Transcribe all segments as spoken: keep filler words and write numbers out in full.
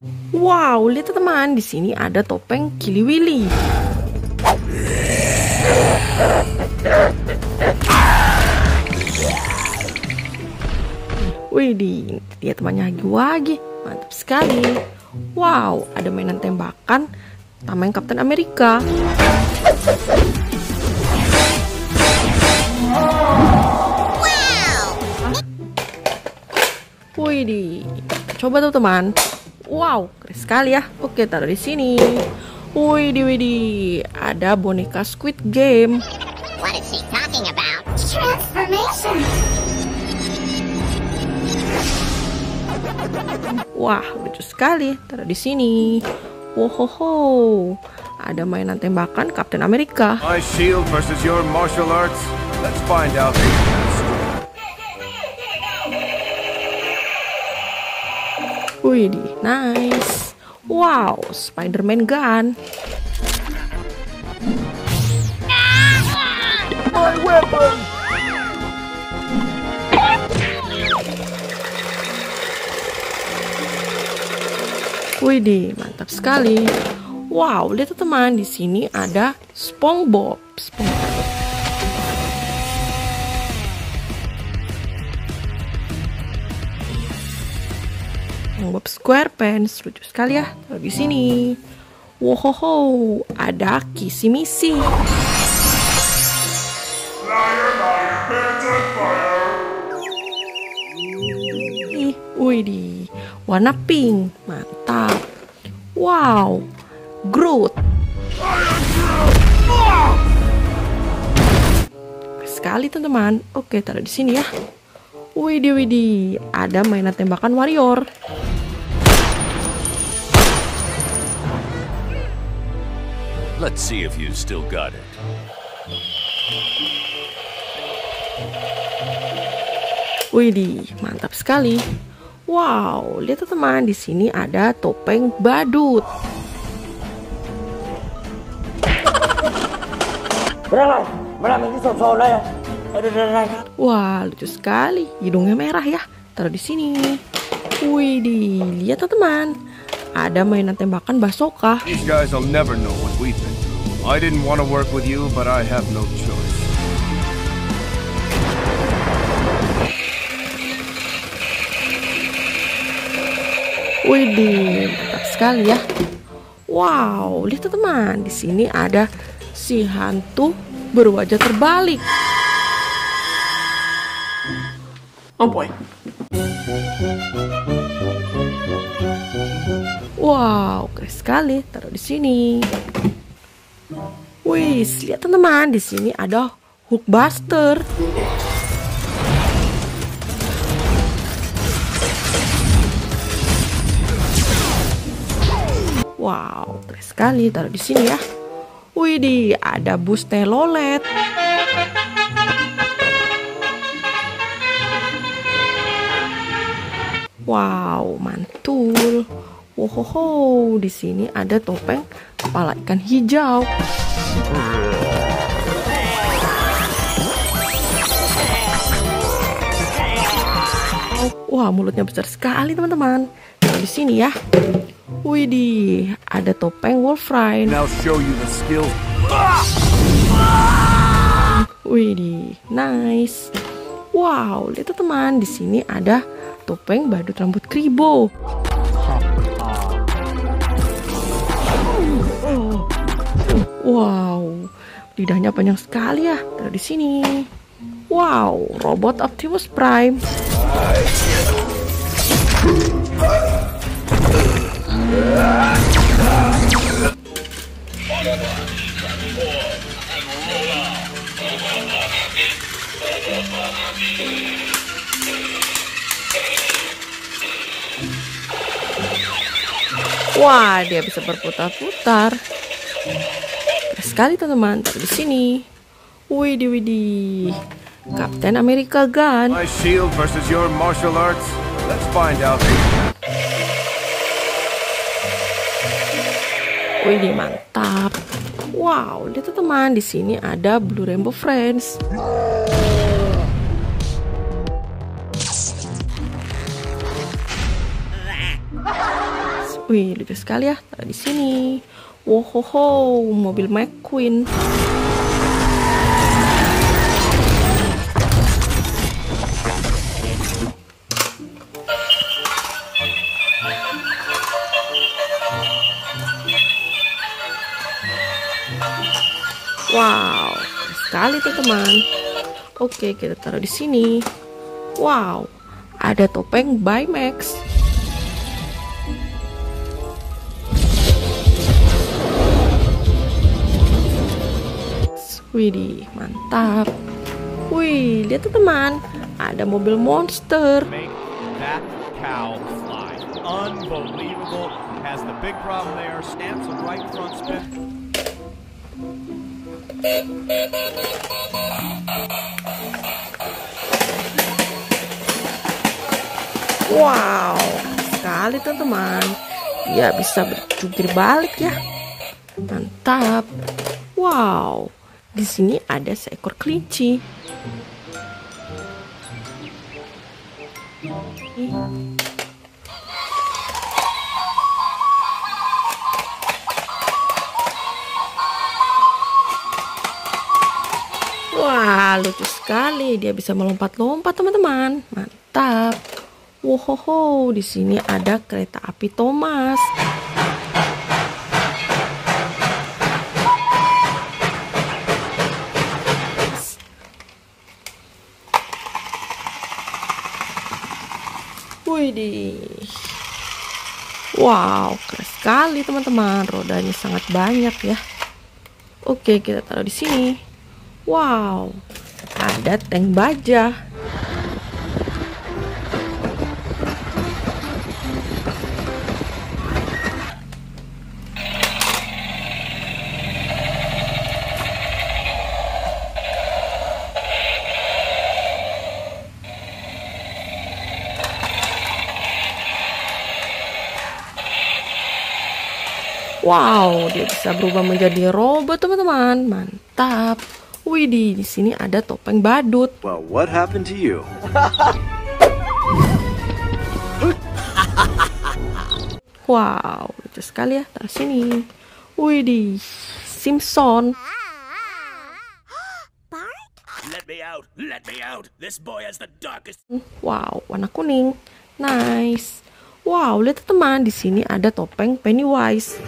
Wow, lihat teman, di sini ada topeng Kili Willy. Widih, dia temannya Hagi-Wagi. Mantap sekali. Wow, ada mainan tembakan tameng Kapten Amerika. Widih, coba tuh teman. Wow, keren sekali ya. Oke, taruh di sini. Widih, widih, ada boneka Squid Game. What is she talking about? Transformation. Wah, lucu sekali. Taruh di sini. Wohoho, ada mainan tembakan Kapten Amerika. My shield versus your martial arts. Let's find out who's best. Widih, nice. Wow, Spider-Man gun. My weapon! Widih, mantap sekali. Wow, lihat tuh teman, di sini ada SpongeBob. SpongeBob. SpongeBob SquarePants, lucu sekali ya. Taruh di sini. Wohoho, ada Kissy Missy. Ih, widih, warna pink, mantap. Wow, Groot. Sekali teman-teman. Oke, taruh di sini ya. Widih, widih, ada mainan tembakan warrior. Let's see if you still got it. Widih, mantap sekali. Wow, lihat tuh teman, di sini ada topeng badut. Wah, lucu sekali. Hidungnya merah ya. Taruh di sini. Widih, lihat tuh teman. Ada mainan tembakan bazooka. These guys will never know what we've been through. I didn't want to work with you, but I have no choice. Widih, mantap sekali ya. Wow, lihat tuh teman, di sini ada si hantu berwajah terbalik. Oh boy. Wow, keren sekali. Taruh di sini. Wih, lihat teman-teman, di sini ada Hulkbuster. Wow, keren sekali. Taruh di sini ya. Widih, ada bus telolet. Wow, mantul. Wohoho, di sini ada topeng kepala ikan hijau. Wah, mulutnya besar sekali teman-teman. Taruh di sini ya. Widih, ada topeng Wolverine. Now show you the skill. Widih, nice. Wow, lihat tuh teman, di sini ada topeng badut rambut kribo. Wow, lidahnya panjang sekali ya. Taruh di sini. Wow, robot Optimus Prime. Wah, dia bisa berputar-putar. Keren sekali teman-teman. Taruh di sini. Widih, widih. Kapten Amerika gun. My shield versus your martial arts. Let's find out. Widih, mantap. Wow, lihat tuh teman, di sini ada Blue Rainbow Friends. Wih, lucu sekali ya. Taruh di sini. Wohoho, mobil McQueen. Wow, sekali teman-teman. Oke, kita taruh di sini. Wow, ada topeng Baymax. Widih, mantap. Wih, lihat teman, ada mobil monster. Make that cow fly. Unbelievable. Has the big problem there. Stamps a right front spin. Wow, sekali teman-teman. Ya, bisa berjungkir balik ya. Mantap. Wow, di sini ada seekor kelinci. Wah, lucu sekali. Dia bisa melompat-lompat, teman-teman. Mantap. Wohoho, di sini ada kereta api Thomas. Widih. Wow, keren sekali teman-teman. Rodanya sangat banyak ya. Oke, kita taruh di sini. Wow, ada tank baja. Wow, dia bisa berubah menjadi robot teman-teman. Mantap. Widih, di sini ada topeng badut. Well, what happened to you? Wow, lucu sekali ya. Taruh sini. Widih, Simpson. Let me out! Let me out! This boy has the darkest. Wow, warna kuning. Nice. Wow, lihat teman, di sini ada topeng Pennywise.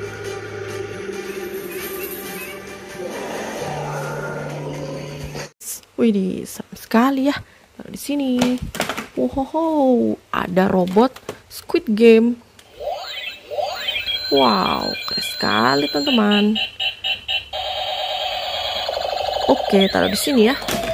Widih, serem sekali ya. Taruh di sini. Wohoho, ada robot Squid Game. Wow, keren sekali teman-teman. Oke, taruh di sini ya.